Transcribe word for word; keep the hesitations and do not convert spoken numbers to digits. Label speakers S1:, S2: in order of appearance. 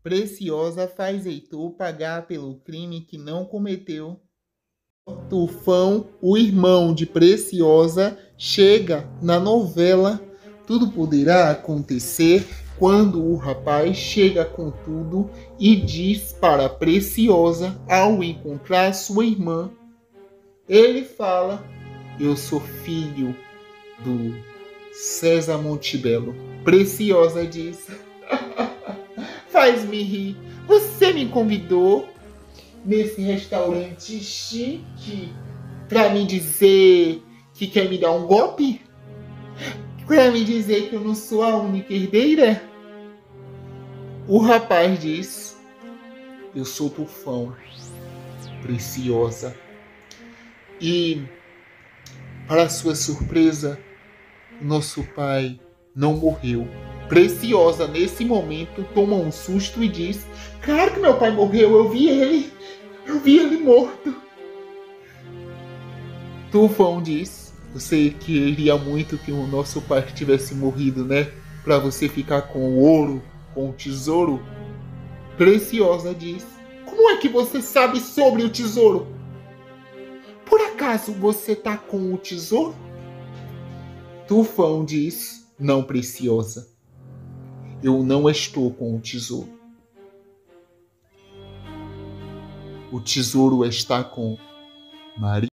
S1: Preciosa faz Heitor pagar pelo crime que não cometeu. Tufão, o irmão de Preciosa, chega na novela. Tudo poderá acontecer quando o rapaz chega com tudo e diz para Preciosa, ao encontrar sua irmã, ele fala: eu sou filho do César Montebello. Preciosa diz: faz-me rir. Você me convidou nesse restaurante chique para me dizer que quer me dar um golpe? Para me dizer que eu não sou a única herdeira? O rapaz diz: eu sou Tufão, Preciosa. E, para sua surpresa, nosso pai não morreu. Preciosa, nesse momento, toma um susto e diz: claro que meu pai morreu, eu vi ele. Eu vi ele morto. Tufão diz: você queria muito que o nosso pai tivesse morrido, né? Para você ficar com o ouro, com o tesouro. Preciosa diz: como é que você sabe sobre o tesouro? Por acaso você tá com o tesouro? Tufão diz: não, Preciosa. Eu não estou com o tesouro. O tesouro está com Maria.